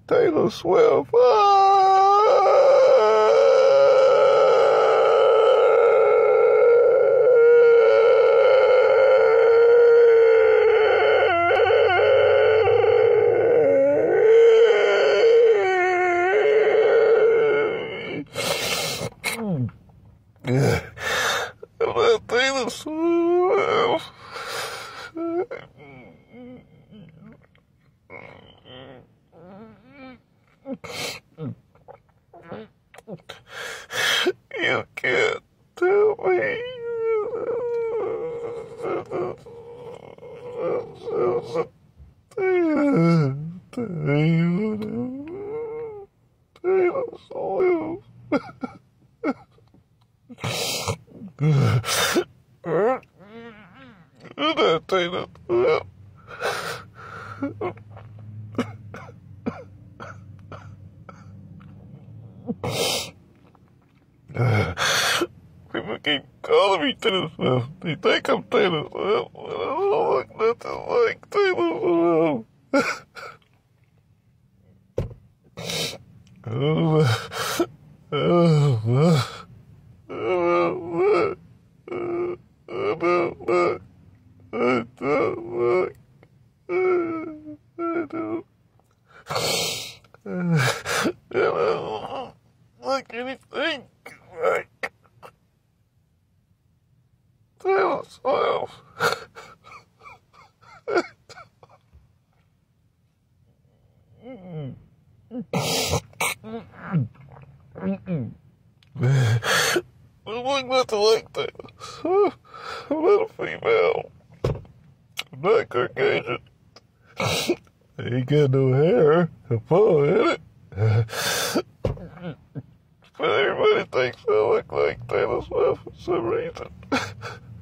Taylor Swift. Taylor Swift. You can't tell me. Taylor Swift. Taylor Swift. People keep calling me Taylor Swift. They think I'm Taylor Swift. I don't look nothing like Taylor Swift. Like anything like Taylor Swift. I look nothing like Taylor Swift. I'm not a female. I'm not Caucasian. I ain't got no hair. I'm full in it. But everybody thinks I look like Taylor Swift for some reason.